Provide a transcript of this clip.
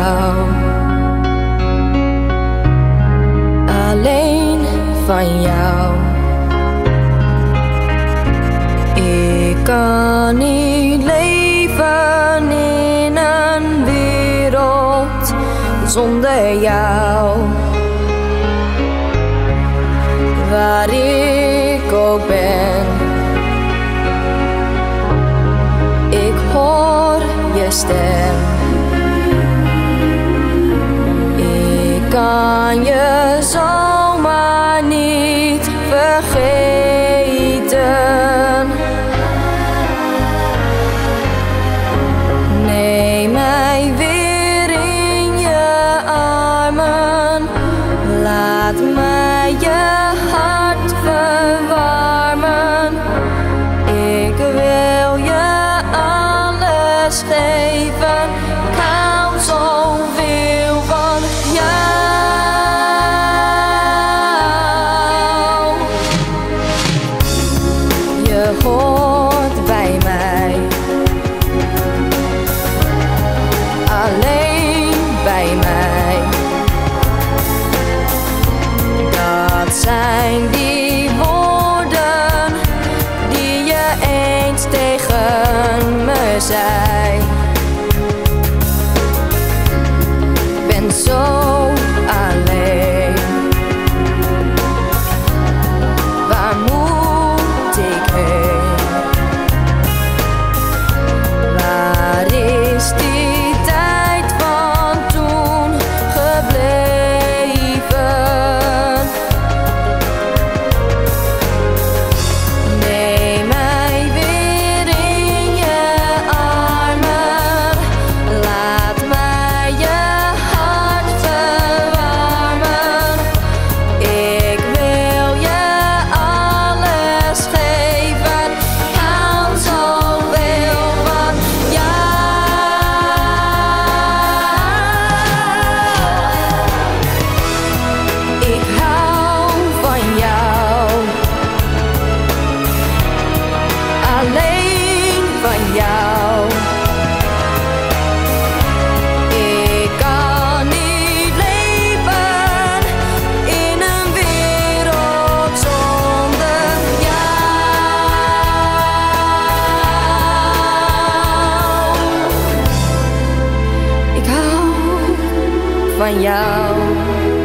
jou. Alleen van jou. Ik kan niet leven in een wereld zonder jou. Waar ik ook ben, ik hoor je stem. Ik kan je zomaar niet vergeten. Neem mij weer in je armen. Laat mij je hart verwarmen. Ik wil je alles geven. Ik hou zoveel van jou. Je hoort bij mij. Alleen bij mij. Dat zijn die woorden die je eens tegen me zei. Ik ben zo alleen. Waar moet ik heen? Waar is die tijd van toen gebleven? Neem mij weer in je armen. Laat mij je hart verwarmen. Ik wil je alles geven. Ik hou zoveel van jou. Ik hou van jou. Alleen van jou. Ik kan niet leven in een wereld zonder jou. Ik hou van jou.